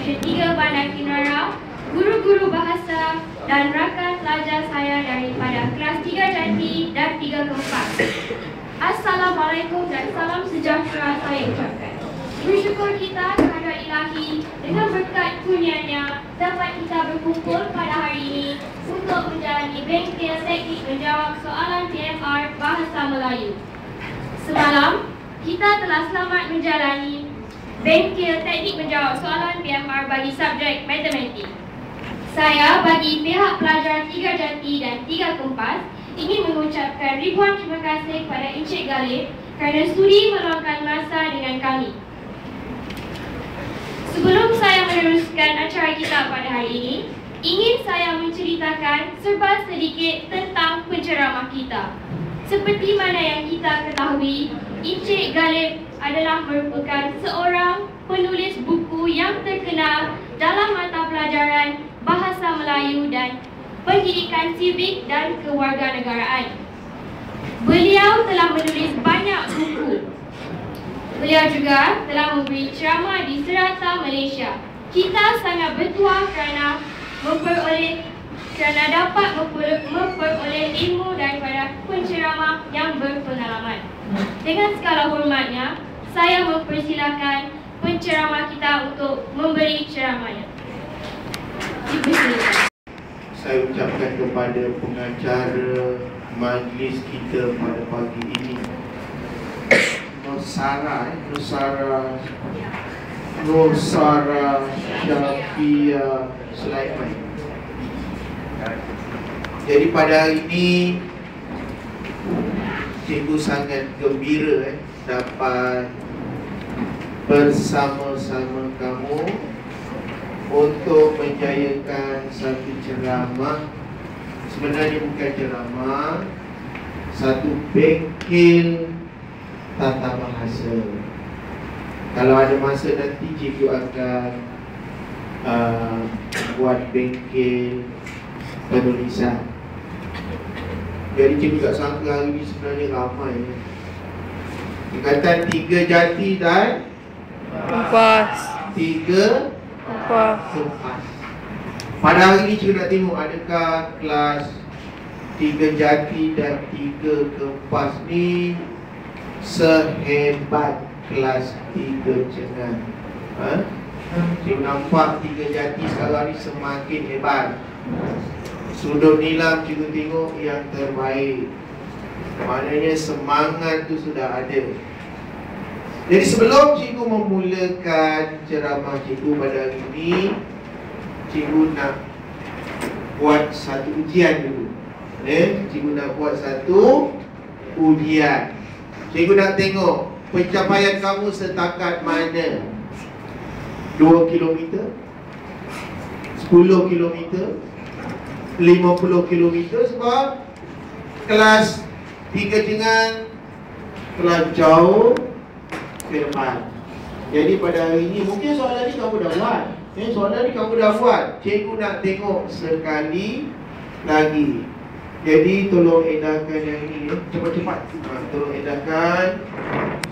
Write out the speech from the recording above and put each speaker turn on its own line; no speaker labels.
Seksyen 3 Bandar Kinara, guru-guru bahasa dan rakan pelajar saya daripada kelas 3 Jati dan 3 Kempas. Assalamualaikum dan salam sejahtera saya ucapkan. Bersyukur kita kehadrat Ilahi dengan berkat kurnianya dapat kita berkumpul pada hari ini untuk menjalani bengkel teknik menjawab soalan PMR Bahasa Melayu. Semalam, kita telah selamat menjalani bengkel teknik menjawab soalan PMR bagi subjek matematik. Saya bagi pihak pelajar 3 Jati dan 3 Kempas ingin mengucapkan ribuan terima kasih kepada Encik Galib kerana sudi meluangkan masa dengan kami. Sebelum saya meneruskan acara kita pada hari ini, ingin saya menceritakan serba sedikit tentang penceramah kita. Seperti mana yang kita ketahui, Encik Galib adalah merupakan seorang penulis buku yang terkenal dalam mata pelajaran Bahasa Melayu dan Pendidikan Sivik dan Kewarganegaraan. Beliau telah menulis banyak buku. Beliau juga telah memberi ceramah di serata Malaysia. Kita sangat bertuah kerana dapat memperoleh ilmu daripada penceramah yang berpengalaman. Dengan segala hormatnya, saya mempersilakan penceramah kita untuk memberi ceramahnya. Dipersilakan.
Saya ucapkan kepada pengacara majlis kita pada pagi ini, Nusara Syafia Sulaiman. Jadi pada hari ini cikgu sangat gembira dapat bersama-sama kamu untuk menjayakan satu ceramah. Sebenarnya bukan ceramah, satu bengkel tata bahasa. Kalau ada masa nanti cikgu akan buat bengkel penulisan. Jadi cikgu tak sangka hari ini sebenarnya ramai. Tingkatan 3 Jati dan
Kempas.
3 Kempas. Pada hari ini cikgu nak tengok adakah kelas 3 Jati dan 3 Kempas ni sehebat kelas 3 Cengan. Cikgu nampak 3 Jati sekarang ni semakin hebat. Sudut nilam cikgu tengok yang terbaik. Maknanya semangat tu sudah ada. Jadi sebelum cikgu memulakan ceramah cikgu pada hari ini, cikgu nak buat satu ujian dulu. Cikgu nak buat satu ujian. Cikgu nak tengok pencapaian kamu setakat mana. 2 km, 10 km, 50 km. Sebab kelas 3 Cengan telah jauh ke depan. Jadi pada hari ini mungkin soalan ni kamu dah buat. Soalan ni kamu dah buat. Cikgu nak tengok sekali lagi. Jadi tolong edarkan yang ini cepat-cepat. Tolong edarkan